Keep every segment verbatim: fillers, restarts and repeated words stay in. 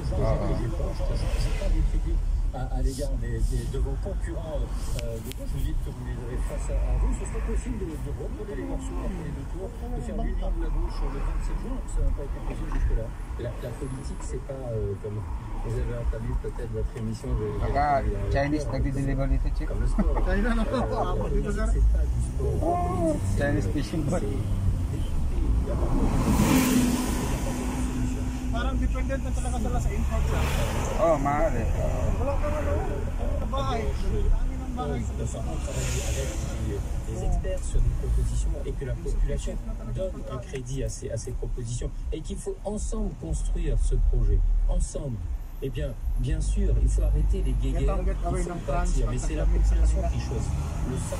genre Ah, de je pense, je n'ai pas des critiques à, à l'égard des, des, de vos concurrents euh, de gauche. Vous dites que vous les avez face à, à vous. Ce serait possible de, de reprendre les morceaux après les deux tours, de faire l'union de la gauche le vingt-sept juin. Ça n'a pas été possible jusque-là. La, la politique, c'est pas euh, comme vous avez entamé peut-être votre émission. Maka Chinese nagdi-deliver dito, Chief. Comme le sport. China na po. Euh, la politique, c'est pas du sport. La politique, c'est, Chinese fishing boat. Parang dependent na talaga sila sa import siya. Oh, maaari. Wala ka na sa bahay. Dami ng bahay. Nous sommes en train avec des experts sur des propositions et que la population donne un crédit à ces, à ces propositions et qu'il faut ensemble construire ce projet. Ensemble. Eh bien, bien sûr, il faut arrêter les guéguerres, il faut partir, mais c'est la population qui choisit. Le sens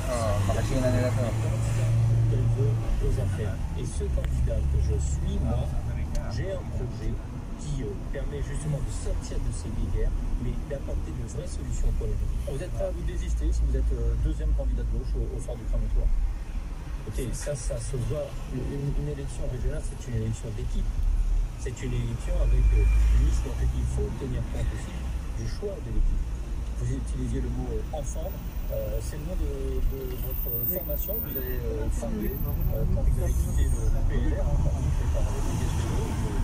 qu'elle veut aux affaires. Et ce candidat que je suis, moi, j'ai un projet qui euh, permet justement de sortir de ces guerres, mais d'apporter de vraies solutions pour les gens. Vous êtes prêt à vous désister si vous êtes euh, deuxième candidat de gauche au, au soir du premier tour? Ok, ça, ça se voit. Une, une élection régionale, c'est une élection d'équipe. C'est une élection avec euh, une liste. Donc il faut tenir compte aussi du choix de l'équipe. Vous utilisiez le mot euh, ensemble. Euh, c'est le nom de, de votre formation que vous avez euh, fondée euh, quand vous avez quitté le, le P L R, hein, par par le P S D E.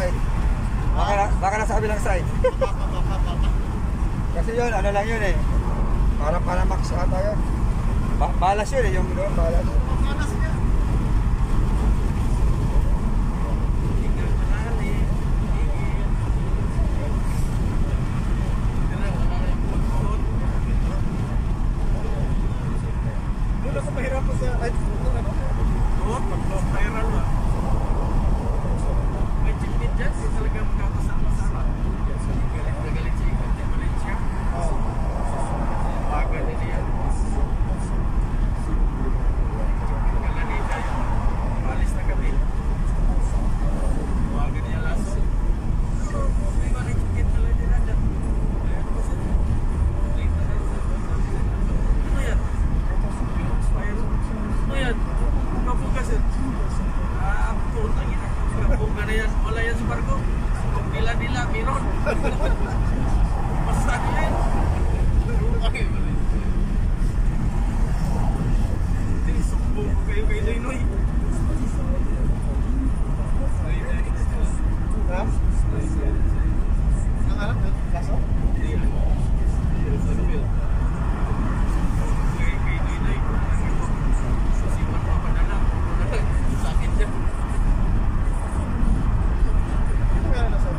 side. Baka, na, baka nasa kabilang side. Kasi yun, ano lang yun eh. Para para max ata yun. Ba balas yun eh, yung doon, balas. Malas niya. Doon ako mahirapan sa ay, ano? Oo, mag-vlog viral ba? May chipit dyan, hindi talaga magkakasama-sama. Galit na galit siya, galit na galit siya. Oo. Baga na niya. Kalanita yun. Malis na kami. Baga niya laso. May mga chipit talaga nila dyan. Ano yan? Ano yan? Kapuga sir. Ah, putang ina. Kapuga na yan. Wala yan sa barko. Kung nila nila, meron. Basta yan. Okay. Hindi, sumbong ko kayo kay Noy-Noy. Ha? Ang alam? Kaso? Hindi. Sa Nobel. Kay Noy-Noy. Kasi magpapadala. Sa akin dyan. Ano na sa?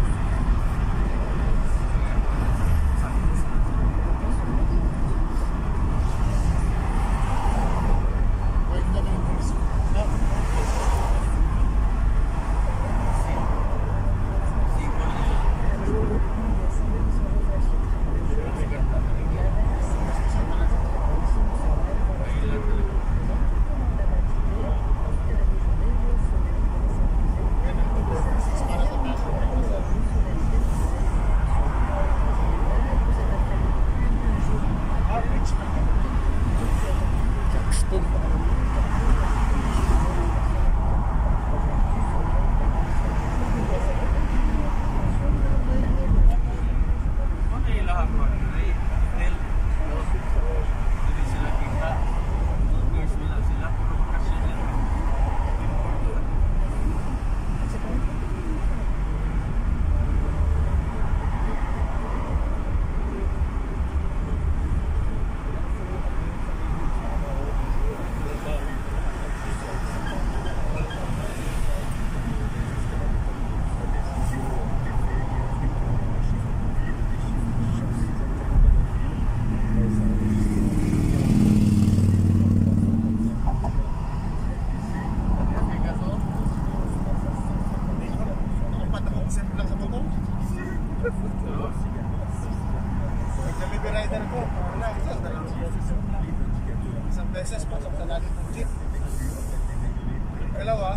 Nag-delivery rider ko. Wala, isa na lang. Isang beses, pasok sa lagi ng jeep. Dalawa,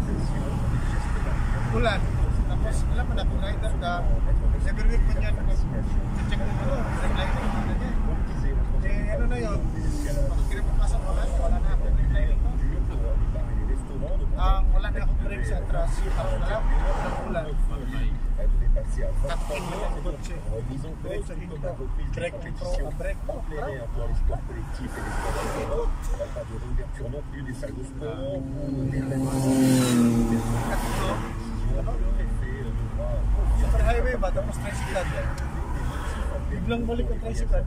ulan. Tapos, alam mo na, kung rider ka, every week mo niyan, check mo mo, red lighting mo na niya. Eh, ano na yun? Pagkira mo pasok, wala na, wala na ako red lighting mo. Ang wala na akong brake sa atras, parang alam, ang ulan. Tapos mo lang ang kotse. Brake sa hinto. Brake pro, ang brake pro. Super highway ba? Tapos tricycle yan. Biglang balik ang tricycle.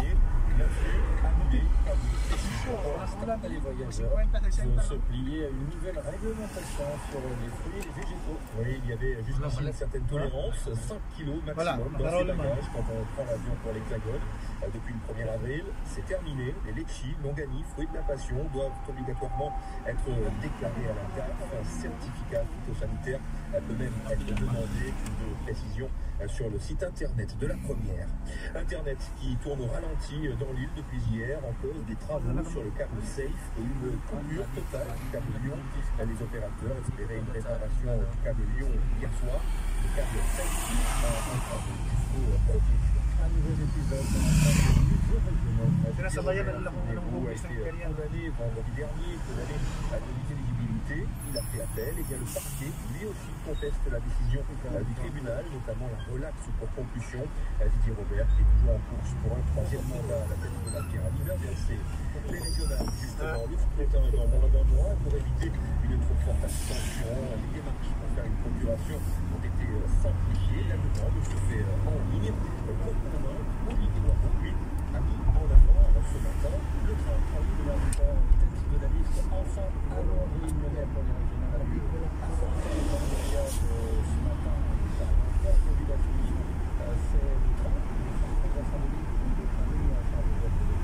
Les voyageurs se plier à une nouvelle réglementation sur les fruits et les végétaux. Oui, il y avait jusqu'ici une certaine tolérance, cinq kilos maximum dans ces bagages quand on prend l'avion pour l'Hexagone. Depuis le premier avril, c'est terminé. Les litchis, longanies, fruits de la passion doivent obligatoirement être déclarés à la C A F. Un certificat phytosanitaire peut même être demandé, de précision sur le site internet de la première. Internet qui tourne au ralenti dans l'île depuis hier en cause des travaux sur le câble SAFE et une coupure totale du câble Lyon. Les opérateurs espéraient une réparation du câble Lyon hier soir. Le câble SAFE a un travaux jusqu'au premier. Un nouvel épisode. Sinasabayan na nila kung anong Nebo a hugis ng été karyan. condamné vendredi dernier, condamné à de l'inéligibilité. Il a fait appel. Et bien le parquet, lui aussi, conteste la décision euh, du tribunal, notamment la relaxe pour compulsion. Euh, Didier Robert, qui est toujours en course pour un troisième mandat à la tête de la Pyramide, il a versé les régionales, justement, le scrutin dans moins d'un mois pour éviter une trop forte abstention. Les démarches pour faire une procuration ont été euh, simplifiées. La demande se fait euh, en ligne. Euh, pour convaincre, Olivier Noirot, lui, a mis en avant euh, ce matin le train en ligne de la tête de la liste enfin à Londres. Il menait pour les régionales à lieu à sortir dans le voyage ce matin. Ça a un candidat féminine, c'est le train, le centre de Saint-Denis, le train de la Charles de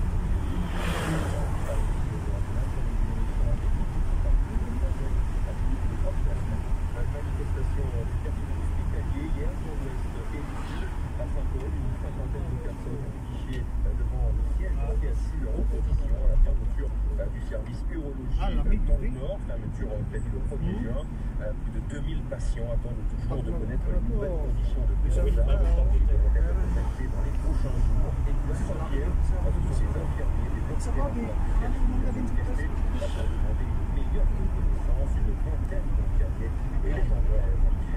la manifestation du personnel hospitalier hier dans l'ouest et du sud à Saint-Paul, une cinquantaine de personnes affichées devant le siège qui assure leur opposition à la fermeture du service urologie dans le nord, fermeture prévue le premier juin. Plus de deux mille patients attendent toujours de connaître les nouvelles conditions de dosage. Ils devront être contactés dans les prochains jours. Et puis la première, ce sont ces infirmiers, des experts qui ont manifesté pour demander une meilleure reconnaissance, une vingtaine d'infirmiers et les gendarmes.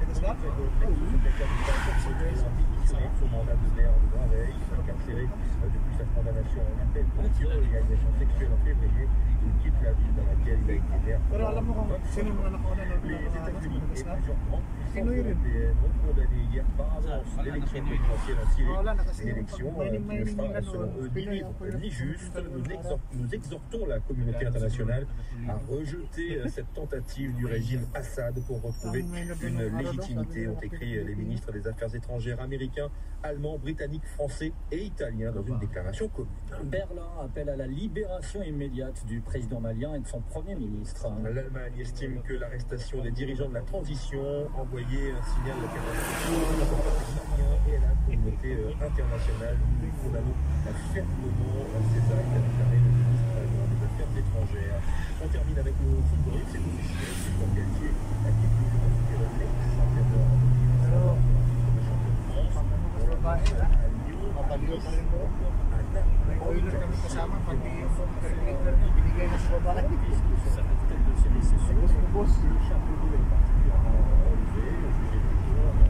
Démissionné de son mandat de maire de Draveil, incarcéré depuis sa condamnation en appel pour tir et agression sexuelle en février. Il quitte la ville dans laquelle il a été maire. Les États-Unis et plusieurs grandes puissances européennes ont condamné hier par avance l'élection présidentielle en Syrie. Une élection qui ne sera selon eux ni libre ni juste. Nous, exhort, nous exhortons la communauté internationale à rejeter cette tentative du régime Assad pour retrouver une légitimité, ont écrit les ministres des Affaires étrangères américains, allemands, britanniques, français et italiens dans une déclaration commune. Berlin appelle à la libération immédiate du président malien et de son Premier ministre. L'Allemagne estime que l'arrestation des dirigeants de la transition envoyait un signal de malien et à la communauté internationale. Nous condamnons fermement ces actes, a déclaré le ministre allemand des Affaires étrangères. On termine avec le football, c'est officiel, Christophe Galtier a quitté le récupérer l'ex-entraîneur alors le champion de France. On l'a à Lyon, à Nice, à Naples, Kami kasama pag yung caretaker niya binigay na sa babae. sa tête de ces décisions, le chapeau d'eau est particulièrement élevé, jugé plutôt à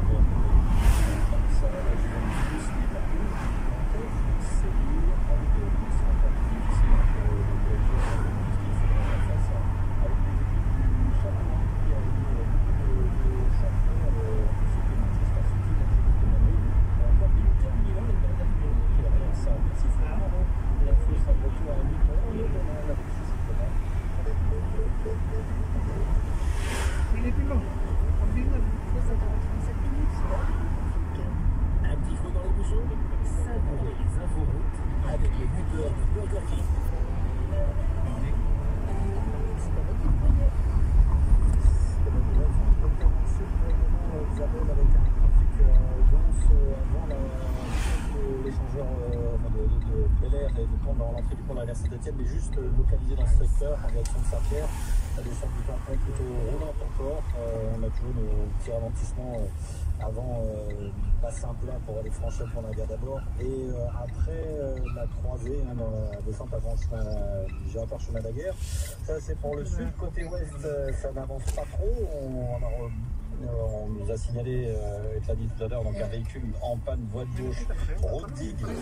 ça, la justice n'est pas tout, c'est lié avec des sympathies difficiles pour le P S G, il faudra faire face avec les équipes du chapeau qui a eu le champion c'était Manchester City, l'Atlético de Madrid, encore l'Inter Milan et le Bayern Munich qui a rien ça. Merci Florent, l'info sera de retour à huit heures, le demain la police Pilipino. Pagdingan. un petit feu dans les bouchons, savourez les inforoutes avec les buteurs de Burger King. Isabelle, avec un trafic dense avant l'échangeur de, de, de Bel Air et le pont dans l'entrée du pont de la gare Saint-Etienne, mais juste localisé dans ce secteur en direction de Saint-Pierre. La descente du tampon plutôt roulante encore. Euh, on a toujours nos petits ralentissements euh, avant euh, bassin plein pour aller franchir le pont de la gare d'abord. Et euh, après euh, la croisée, hein, dans la descente avant Giratoire chemin Daguerre. Ça c'est pour le sud. Côté ouest, euh, ça n'avance pas trop. On, on, a, on nous a signalé, euh, et l'a dit tout à l'heure, donc un véhicule en panne voie de gauche, route digue.